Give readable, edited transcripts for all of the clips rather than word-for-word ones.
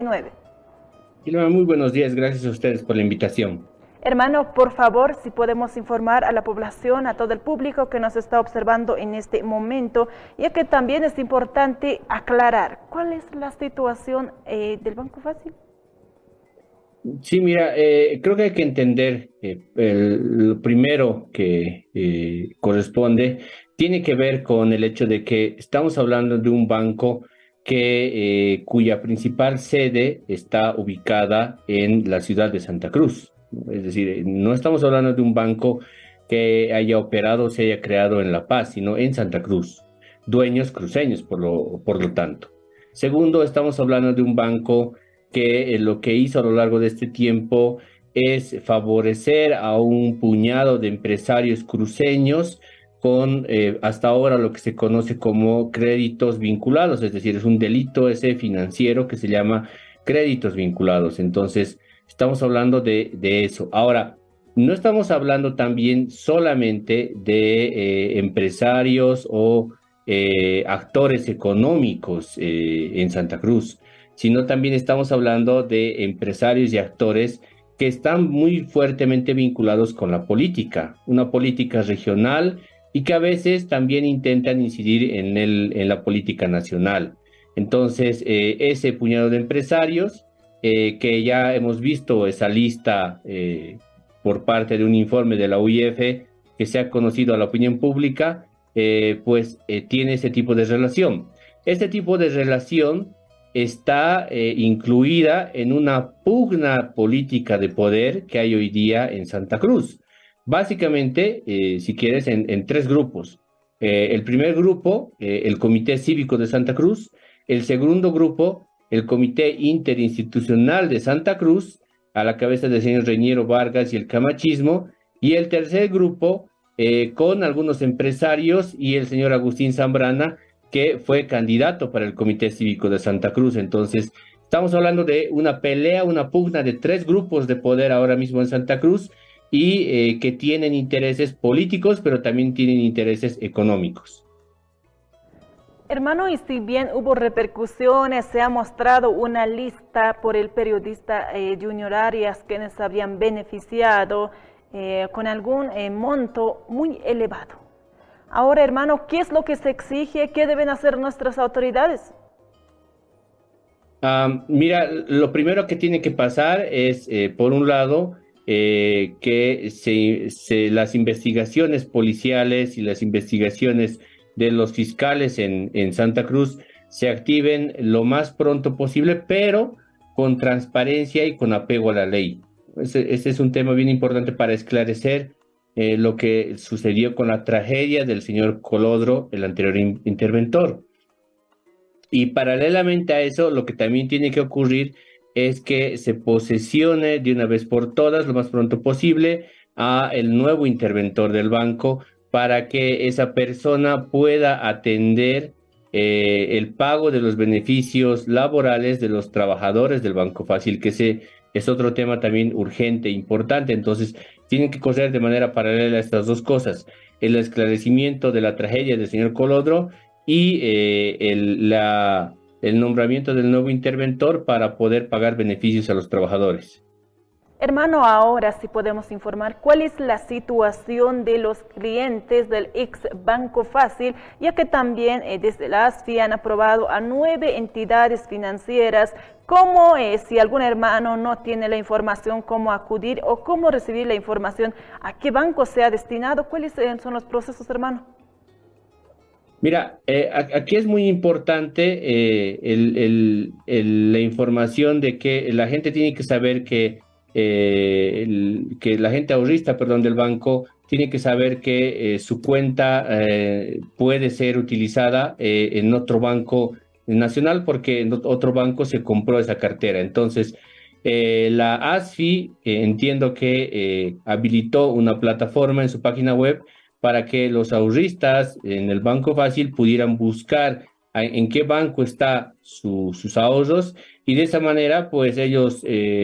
COVID-19. Ilma, muy buenos días, gracias a ustedes por la invitación. Hermano, por favor, si podemos informar a la población, a todo el público que nos está observando en este momento, ya que también es importante aclarar cuál es la situación del Banco Fácil. Sí, mira, creo que hay que entender lo primero que corresponde, tiene que ver con el hecho de que estamos hablando de un banco cuya principal sede está ubicada en la ciudad de Santa Cruz. Es decir, no estamos hablando de un banco que haya operado o se haya creado en La Paz, sino en Santa Cruz. Dueños cruceños, por lo tanto. Segundo, estamos hablando de un banco que lo que hizo a lo largo de este tiempo es favorecer a un puñado de empresarios cruceños con hasta ahora lo que se conoce como créditos vinculados, es decir, es un delito ese financiero que se llama créditos vinculados. Entonces, estamos hablando de eso. Ahora, no estamos hablando también solamente de empresarios o actores económicos en Santa Cruz, sino también estamos hablando de empresarios y actores que están muy fuertemente vinculados con la política, una política regional y que a veces también intentan incidir en la política nacional. Entonces, ese puñado de empresarios, que ya hemos visto esa lista por parte de un informe de la UIF que se ha conocido a la opinión pública, tiene ese tipo de relación. Este tipo de relación está incluida en una pugna política de poder que hay hoy día en Santa Cruz. Básicamente, si quieres, en tres grupos. El primer grupo, el Comité Cívico de Santa Cruz. El segundo grupo, el Comité Interinstitucional de Santa Cruz, a la cabeza del señor Reñero Vargas y el camachismo. Y el tercer grupo, con algunos empresarios y el señor Agustín Zambrana, que fue candidato para el Comité Cívico de Santa Cruz. Entonces, estamos hablando de una pelea, una pugna de tres grupos de poder ahora mismo en Santa Cruz y que tienen intereses políticos, pero también tienen intereses económicos. Hermano, y si bien hubo repercusiones, se ha mostrado una lista por el periodista Junior Arias quienes habían beneficiado con algún monto muy elevado. Ahora, hermano, ¿qué es lo que se exige? ¿Qué deben hacer nuestras autoridades? Mira, lo primero que tiene que pasar es, por un lado, que las investigaciones policiales y las investigaciones de los fiscales en Santa Cruz se activen lo más pronto posible, pero con transparencia y con apego a la ley. Ese es un tema bien importante para esclarecer lo que sucedió con la tragedia del señor Colodro, el anterior interventor. Y paralelamente a eso, lo que también tiene que ocurrir es que se posesione de una vez por todas, lo más pronto posible, a el nuevo interventor del banco para que esa persona pueda atender el pago de los beneficios laborales de los trabajadores del Banco Fácil, que ese es otro tema también urgente, importante. Entonces, tienen que correr de manera paralela estas dos cosas: el esclarecimiento de la tragedia del señor Colodro y el nombramiento del nuevo interventor para poder pagar beneficios a los trabajadores. Hermano, ahora sí podemos informar cuál es la situación de los clientes del ex Banco Fácil, ya que también desde la ASFI han aprobado a 9 entidades financieras. ¿Cómo es, si algún hermano no tiene la información, cómo acudir o cómo recibir la información, a qué banco se ha destinado? ¿Cuáles son los procesos, hermano? Mira, aquí es muy importante la información de que la gente tiene que saber que la gente ahorrista, perdón, del banco tiene que saber que su cuenta puede ser utilizada en otro banco nacional porque en otro banco se compró esa cartera. Entonces, la ASFI entiendo que habilitó una plataforma en su página web para que los ahorristas en el Banco Fácil pudieran buscar en qué banco está sus ahorros y de esa manera pues ellos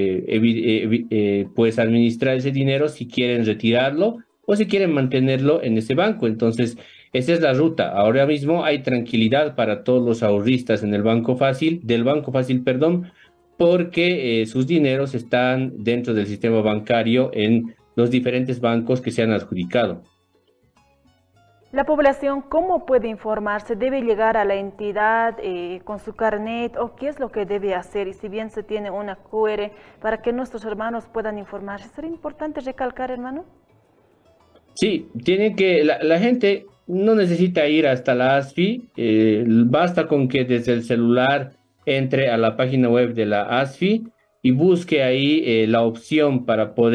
pues administrar ese dinero si quieren retirarlo o si quieren mantenerlo en ese banco. Entonces, esa es la ruta. Ahora mismo hay tranquilidad para todos los ahorristas en el Banco Fácil, del Banco Fácil, perdón, porque sus dineros están dentro del sistema bancario en los diferentes bancos que se han adjudicado. La población, ¿cómo puede informarse? ¿Debe llegar a la entidad con su carnet o qué es lo que debe hacer? Y si bien se tiene una QR para que nuestros hermanos puedan informarse, ¿sería importante recalcar, hermano? Sí, tiene que, la gente no necesita ir hasta la ASFI, basta con que desde el celular entre a la página web de la ASFI y busque ahí la opción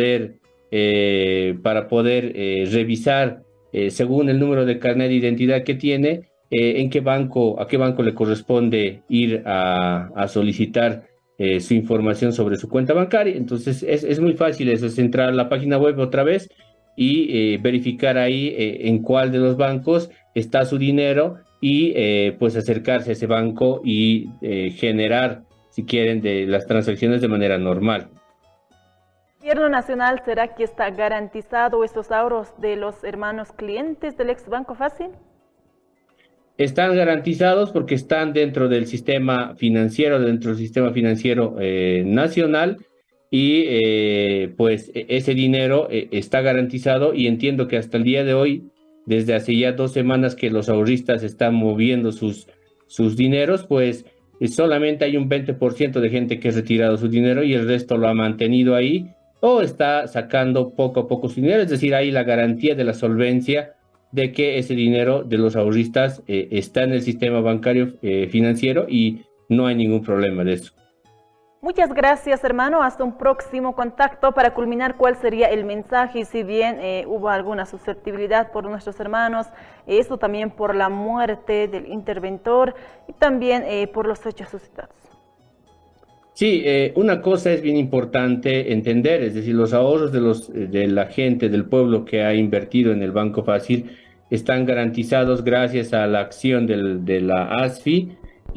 para poder revisar según el número de carnet de identidad que tiene, en qué banco, a qué banco le corresponde ir a solicitar su información sobre su cuenta bancaria. Entonces es muy fácil, eso es entrar a la página web otra vez y verificar ahí en cuál de los bancos está su dinero y pues acercarse a ese banco y generar, si quieren, de las transacciones de manera normal. ¿El gobierno nacional será que está garantizado estos ahorros de los hermanos clientes del ex Banco Fácil? Están garantizados porque están dentro del sistema financiero nacional y pues ese dinero está garantizado y entiendo que hasta el día de hoy, desde hace ya 2 semanas que los ahorristas están moviendo sus dineros, pues solamente hay un 20% de gente que ha retirado su dinero y el resto lo ha mantenido ahí o está sacando poco a poco su dinero, es decir, hay la garantía de la solvencia de que ese dinero de los ahorristas está en el sistema bancario financiero y no hay ningún problema de eso. Muchas gracias, hermano. Hasta un próximo contacto para culminar cuál sería el mensaje. Y si bien hubo alguna susceptibilidad por nuestros hermanos, esto también por la muerte del interventor y también por los hechos suscitados. Sí, una cosa es bien importante entender, es decir, los ahorros de la gente, del pueblo que ha invertido en el Banco Fácil están garantizados gracias a la acción de la ASFI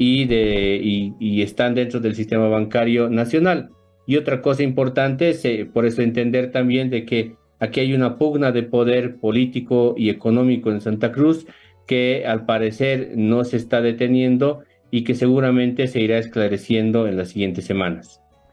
y están dentro del sistema bancario nacional. Y otra cosa importante es, por eso entender también de que aquí hay una pugna de poder político y económico en Santa Cruz que al parecer no se está deteniendo y que seguramente se irá esclareciendo en las siguientes semanas.